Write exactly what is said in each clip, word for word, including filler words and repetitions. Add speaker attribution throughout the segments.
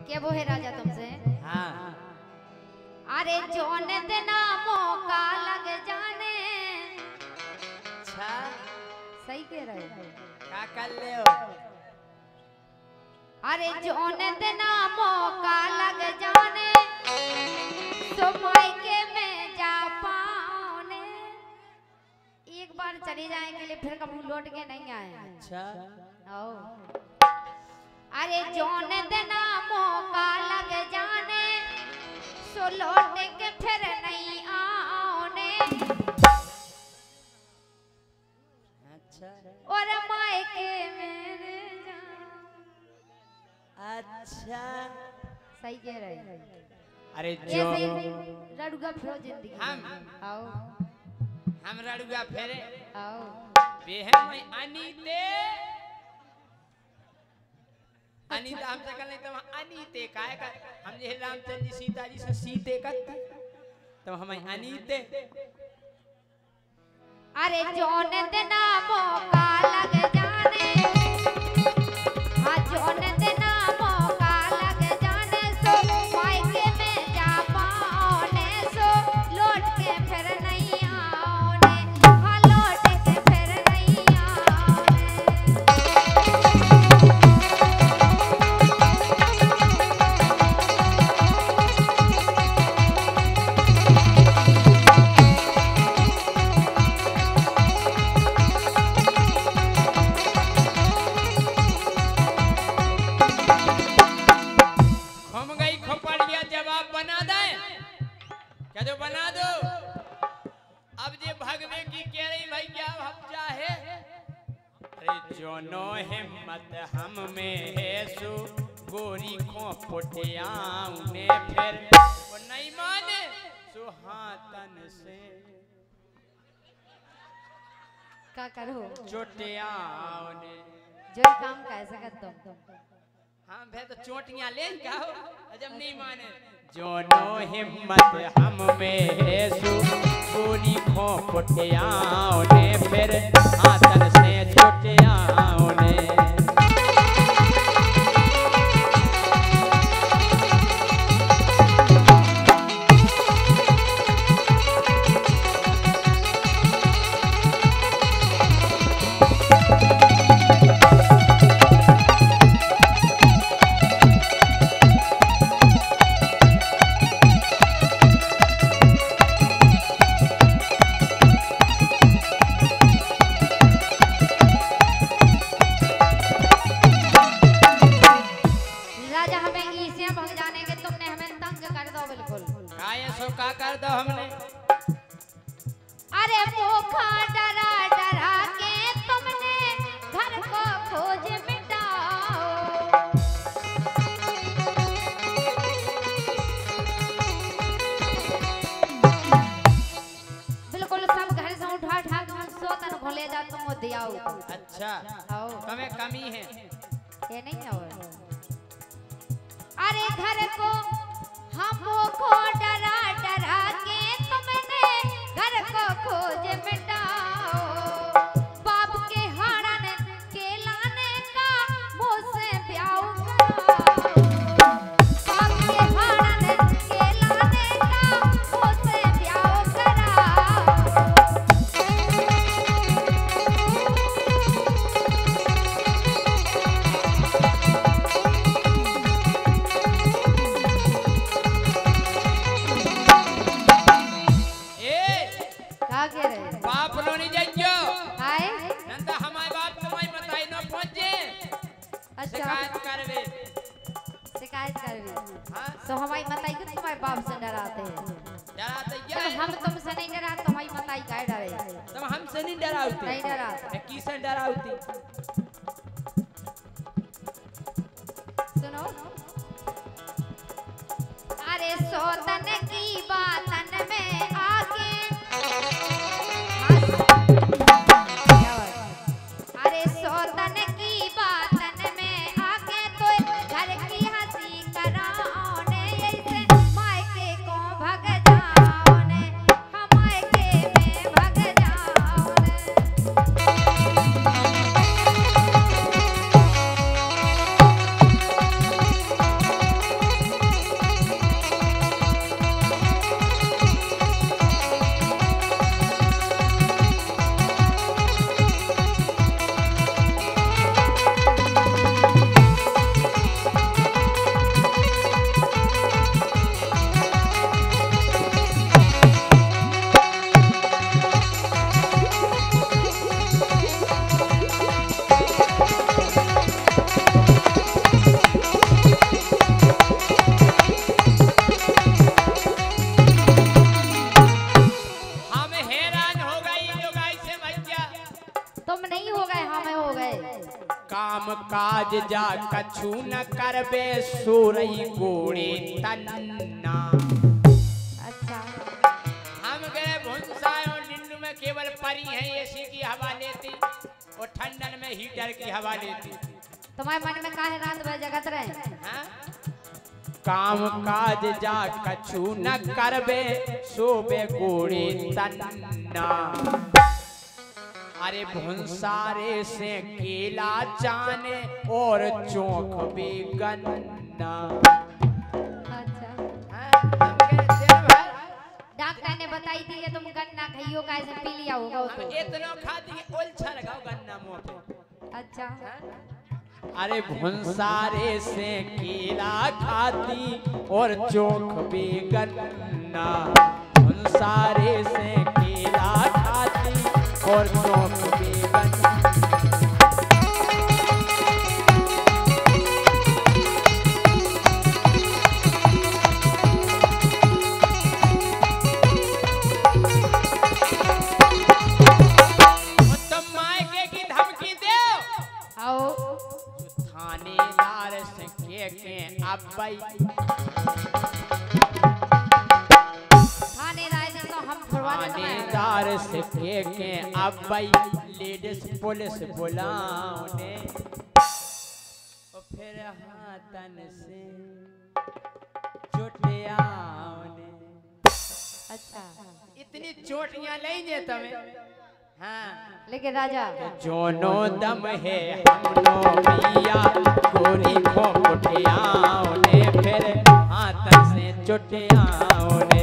Speaker 1: क्या वो है राजा तुमसे?
Speaker 2: हाँ।
Speaker 1: अरे जोन देना मौका लग जाने।
Speaker 2: अच्छा
Speaker 1: सही कह रहे हो।
Speaker 2: क्या कर ले हो?
Speaker 1: अरे जोन देना मौका लग जाने तो मायके में जा पाओने। एक बार चले जाए के लिए फिर कभी लौट के नहीं आए।
Speaker 2: अच्छा
Speaker 1: आओ। अरे जोन देना मौका लग जाने सो लौट के फिर नहीं आने।
Speaker 2: अच्छा
Speaker 1: और मायके मेरे जान।
Speaker 2: अच्छा
Speaker 1: सही कह रहे हैं।
Speaker 2: अरे
Speaker 1: ये
Speaker 2: जो
Speaker 1: सही रड़ुगा फिरो जिंदगी
Speaker 2: हम
Speaker 1: आओ
Speaker 2: हम रड़ुआ फेरे
Speaker 1: आओ
Speaker 2: बेहन में अनीते अनीता हमसे कल नहीं तो अनीते काय का हम जे रामचंद्र जी सीता जी से सीते करते तो हम अनीते।
Speaker 1: अरे जोन देना मौका लग जाने। हाँ जोन देना मौका लग जाने सो मायके में जा पाओने सो लौट के फिर नहीं आओने। हाँ लौट के फिर नहीं आओने।
Speaker 2: हम गई खोपड़िया जवाब बना दे क्या जो बना दो। अब जे भगवे की कह रही भाई क्या हम चाहे। अरे जोनो हिम्मत हम में है सु गोरी को पुटियाऊने फिर वो नहीं माने सुहातन से
Speaker 1: क्या करो
Speaker 2: चोटियाऊने।
Speaker 1: जो काम कैसे करता हूँ
Speaker 2: हाँ भे तो चोटियां ले क्या हो जब नहीं माने। जोनो हिम्मत हम में है सु गोरी को पुटियाऊने फिर हाथन से चोटियाऊने।
Speaker 1: राजा हमें इसे भग जाने के तुमने हमें तंग कर दो बिल्कुल।
Speaker 2: काय सो का कर दो हमने।
Speaker 1: अरे भूखा डरा डरा के तुमने घर को खोज मिटाओ। बिल्कुल सब घर से उठा उठा के हम सोतन को ले जा तुम दियाओ।
Speaker 2: अच्छा
Speaker 1: आओ
Speaker 2: कमे कमी है
Speaker 1: ये नहीं आओ। अरे घर को हम को डरा डरा के तुमने घर को खोज मिटाओ। बाप के हाड़न के लाने का मुँह से ब्याह कराओ। बाप के हाड़न के लाने का मुँह से ब्याह कराओ। क्या कह रहे हैं?
Speaker 2: बाप नो नहीं जाइयो
Speaker 1: हाय
Speaker 2: नंदा हमारे बाप तुम्हारी बताई न पहुंचे
Speaker 1: अच्छा
Speaker 2: शिकायत करवे।
Speaker 1: शिकायत कर भी
Speaker 2: हाँ
Speaker 1: तो हमारी मताई को तुम्हारे बाप से डराते हैं।
Speaker 2: डरा तो
Speaker 1: चल
Speaker 2: ये
Speaker 1: हम तुमसे नहीं डरा तुम्हारी मताई काहे डरे।
Speaker 2: तुम हमसे नहीं डराउती
Speaker 1: नहीं डराते।
Speaker 2: किसे डराउती।
Speaker 1: सुनो अरे सोतन की बातन में आके क्या बात? अरे सोतन की बातन में आके तो घर की हंसी कराओने ऐसे मायके को भग जाओने। हम मायके में भग जाओने।
Speaker 2: जा कछु न करबे सोरई गोड़े तन्ना।
Speaker 1: अच्छा
Speaker 2: हम गए भुंसाए और निन्नू में केवल परी हैं एसी की हवा लेती और ठंडन में हीटर की हवा लेती।
Speaker 1: तुम्हारे मन में काहे रात भर जगत रहे?
Speaker 2: हाँ? काम काज जा कछु न करबे सोबे गोड़े तन्ना। अरे भुंसारे से केला चाने और चौक भी गन्ना।
Speaker 1: अच्छा
Speaker 2: हाँ? हम कहते हैं भाई
Speaker 1: डॉक्टर ने बताई थी कि तुम गन्ना खाइयो का ऐसे पी लिया होगा वो तो।
Speaker 2: इतना खाती है ओलछा लगाओ गन्ना मुंह पे।
Speaker 1: अच्छा
Speaker 2: अरे भुंसारे से केला खाती और चौक भी गन्ना। भुंसारे से केला खाती और चौक भी गन्ना। तुम मायके की धमकी दो।
Speaker 1: आओ
Speaker 2: थानेदार से के के अब्बाई
Speaker 1: थानेदार ने तो हम छुड़वा देते हैं।
Speaker 2: थानेदार से के के अब्बाई लेडीज पुलिस बुलाओ ने और फिर हाथन से चोटियाओ ने।
Speaker 1: अच्छा
Speaker 2: इतनी चोटियां लेंगे तुम्हें। हाँ
Speaker 1: लेकिन राजा
Speaker 2: जोनो दम है हमनो मिया गोरी को कुटियाओ ने फिर हाथ से चुटियाओ ने।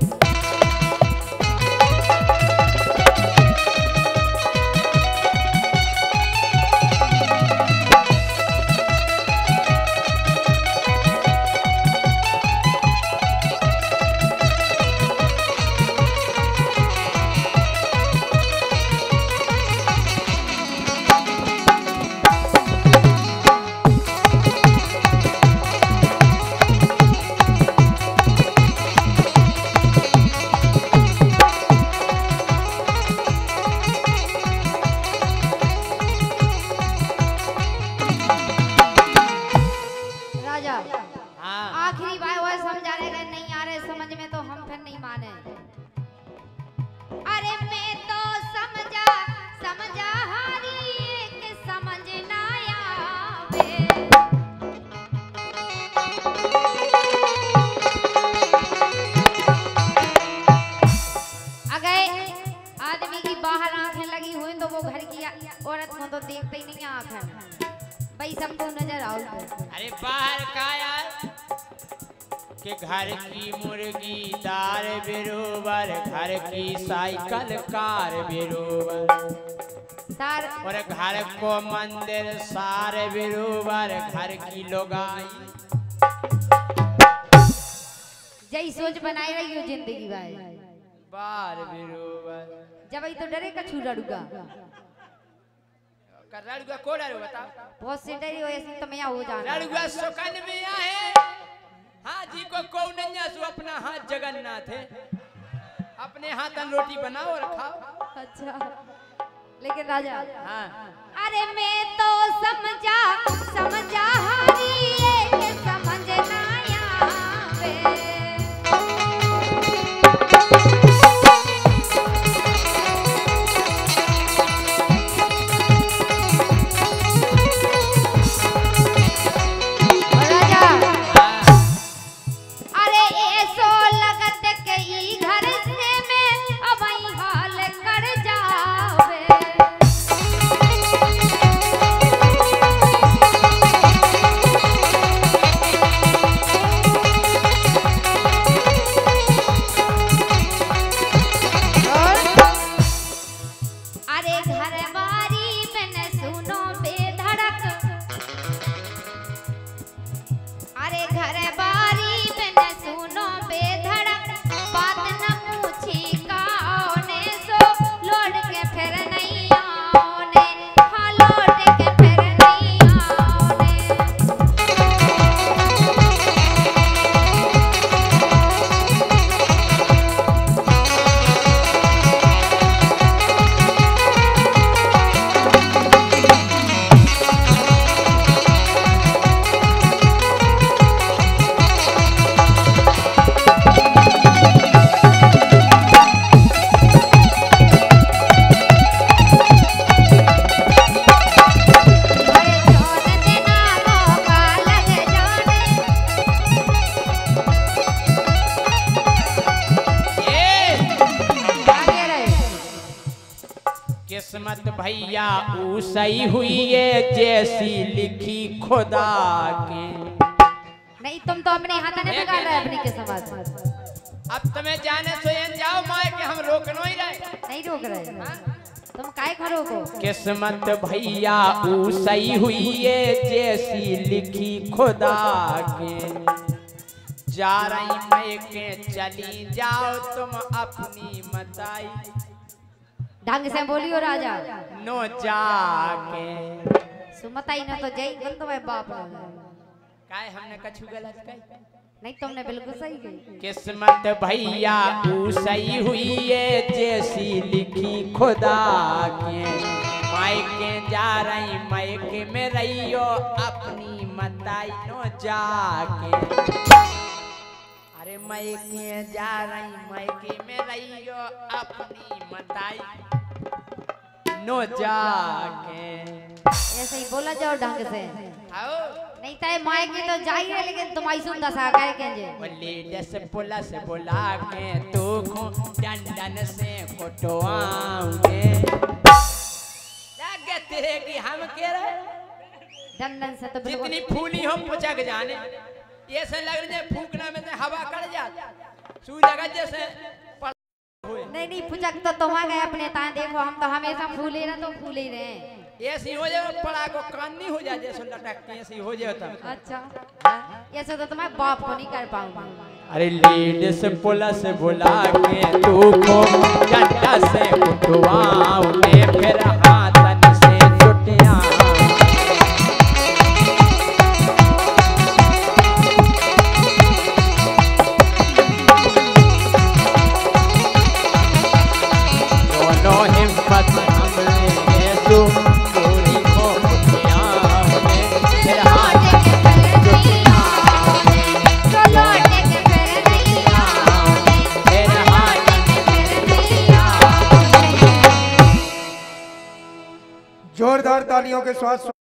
Speaker 1: आखिरी बार वो समझा रहे गए नहीं आ रहे समझ में तो हम फिर नहीं माने। अरे मैं तो समझा समझा हारी के समझ ना आवे। अगर आदमी की बाहर आंखें लगी हुई तो वो घर की औरत को तो देखते ही नहीं आंखें भाई सबको नजर आओ।
Speaker 2: अरे बाहर का यार कि घर की मुर्गी दार बिरोबर घर की साइकिल कार बिरोबर
Speaker 1: सार
Speaker 2: और घर को मंदिर सार बिरोबर घर की लोगाई।
Speaker 1: जय सोच बनाई रही हो जिंदगी भाई
Speaker 2: बार बिरोबर
Speaker 1: जब ही तो डरे कछु लड़ूगा
Speaker 2: कर लड़ुआ को डरो बता।
Speaker 1: बहुत से डरी हो ऐसी तो मैं हो जाना
Speaker 2: लड़ुआ सुकन में आए हाँ जी को कौनन्या सु अपना हाथ जगन्नाथ है अपने हाथ रोटी बनाओ और खाओ।
Speaker 1: अच्छा लेकिन राजा
Speaker 2: हाँ
Speaker 1: अरे मैं तो समझा समझा हारी ये समझ ना आवे।
Speaker 3: Thank you.
Speaker 2: भैया ऊ सही हुई है जैसी लिखी खुदा के।
Speaker 1: नहीं तुम तो अपने हाथ नहीं बिगाड़ रहे अपनी किस्मत।
Speaker 2: अब तुम्हें जाने सोयन जाओ माए के हम रोकनो ही रहे।
Speaker 1: नहीं रोक रहे तुम काहे खड़ो को।
Speaker 2: किस्मत भैया ऊ सही हुई है जैसी लिखी खुदा के। जा रही मैं के चली जाओ तुम अपनी मताई।
Speaker 1: ढंग से बोलियो राजा।
Speaker 2: नो जाके
Speaker 1: सुमताई न तो जई गन तो मैं बाप
Speaker 2: काहे हमने कछु गलत कही।
Speaker 1: नहीं तुमने बिल्कुल सही कही।
Speaker 2: किस्मत भैया ऊ सही हुई है जैसी लिखी खुदा के। मायके जा रही मायके में रहियो अपनी मताई नो जाके। अरे मायके जा रही मायके में रहियो अपनी मताई नो जाके।
Speaker 1: ऐसे ही बोला जाओ ढंग से।
Speaker 2: आओ
Speaker 1: नहीं ताए माए की तो जाई है लेकिन तुम आई सुन दशा कह के जे
Speaker 2: बोले से बोला से बोला के तू को डंडन से कोटवाऊंगे। लगे तेरे की हम कह रहे
Speaker 1: डंडन से तो बिल्कुल
Speaker 2: जितनी फूली हम पुचक जाने ये से लग रहे फूकना में से हवा कर जाता सुई लगा जैसे
Speaker 1: नहीं नहीं पुचक तो तुम आ गए अपने ताए। देखो हम तो हमेशा फूले ना तो फूले ही रहे।
Speaker 2: ऐसी हो जाए पड़ा को कान नहीं हो जाए जैसे लटकते ऐसी हो जाए तब।
Speaker 1: अच्छा ऐसे तो तुम्हारे बाप को नहीं कर पाऊंगा।
Speaker 2: अरे लीड से बोला से बोला के तू को डंडा से कुटवाऊंगे फिर हाथन से चुटिया। दोनों हिम्मत हमने तू
Speaker 3: जोरदार तालियों के साथ